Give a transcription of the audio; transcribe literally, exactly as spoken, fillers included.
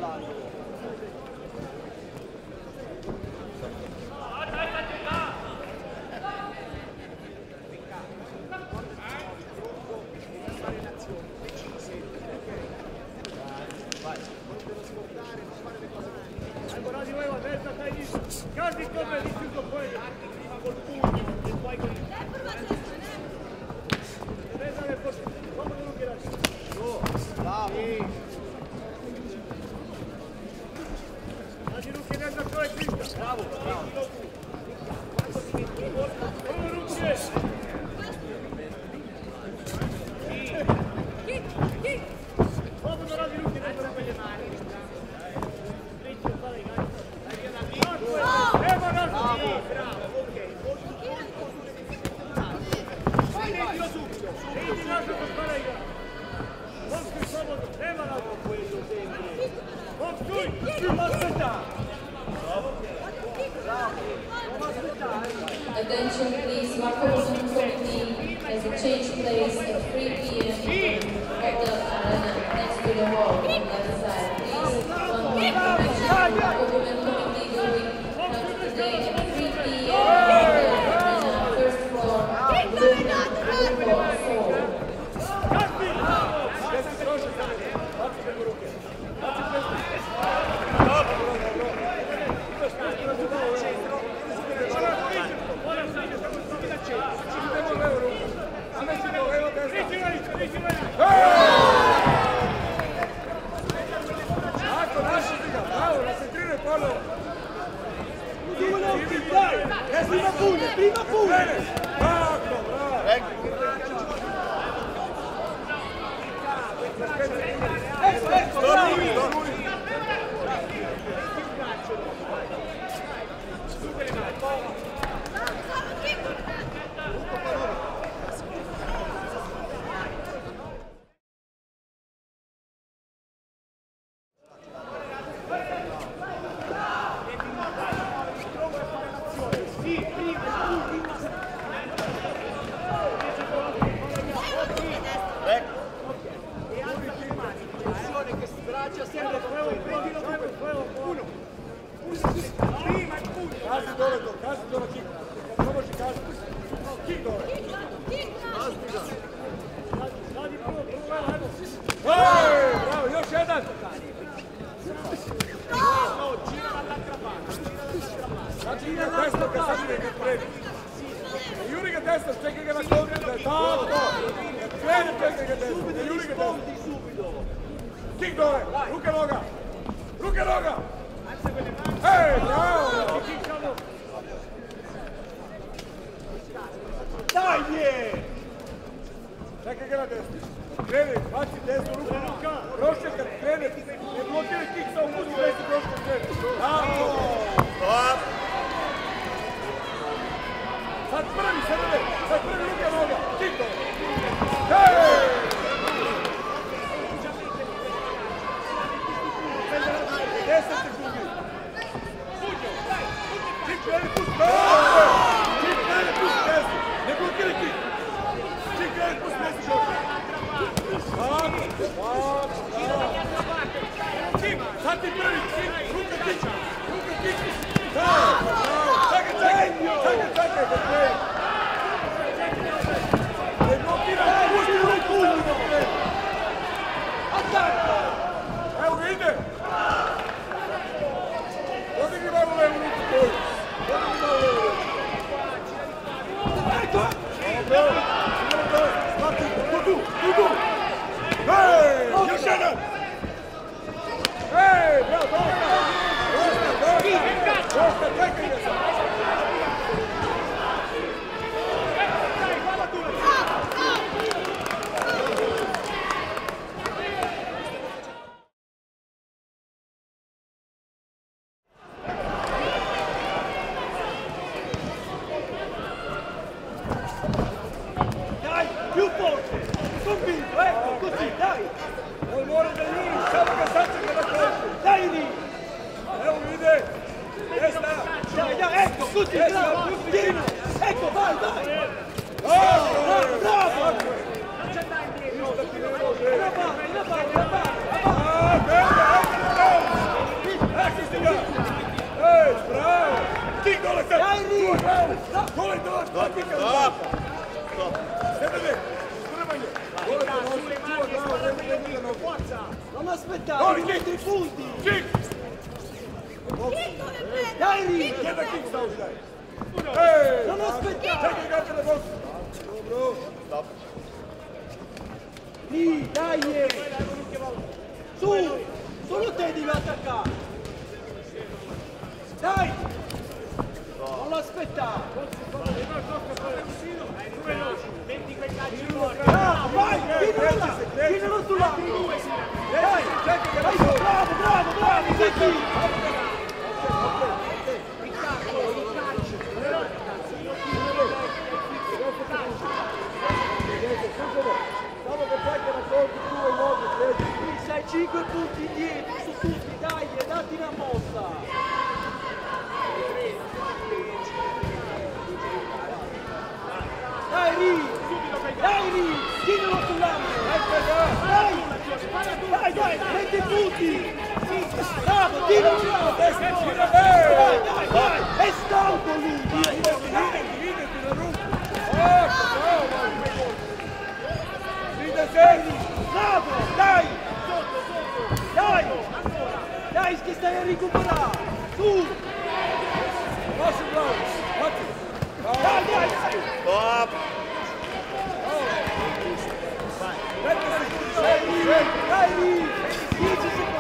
Attention please, Marco Boston has a change place at three p m at the arena next to the wall on the other side. Please, one more information, Marco Women Committee going out today at three p m at the arena, first floor, room four four. Prima pure, prima pure! Bravo, bravo! Dai lì! È un video! Come do? Stop. Stop. Stop. Sentite. Non aspettare, metti i punti! Dai, Rick! Guarda chi sta uscendo. Ehi! Non aspettare! Sai che cazzo le posso? Bro, Stop. Lì, dai! Su! Solo te devi attaccare! Dai! Non aspettare! Bravo, vai! Tienilo là! Tienilo tu là! Dai! Vai, bravo, bravo, bravo! Vicky! Stavo che fai che racconti tu e modo, Sei cinque punti indietro su tutti, dai, datti una mossa! Dai Ri! Dai Ri! Tienilo sull'angolo! Dai! Dai, dai! Metti i punti! Bravo, tienilo sull'angolo! Dai, dai, dai! È stanco lui! Dai! Bravo! Dai! Dai! Dai, che stai a recuperare! Su! Dai, dai, dai! Stop. Dai, dai! dieci secondi!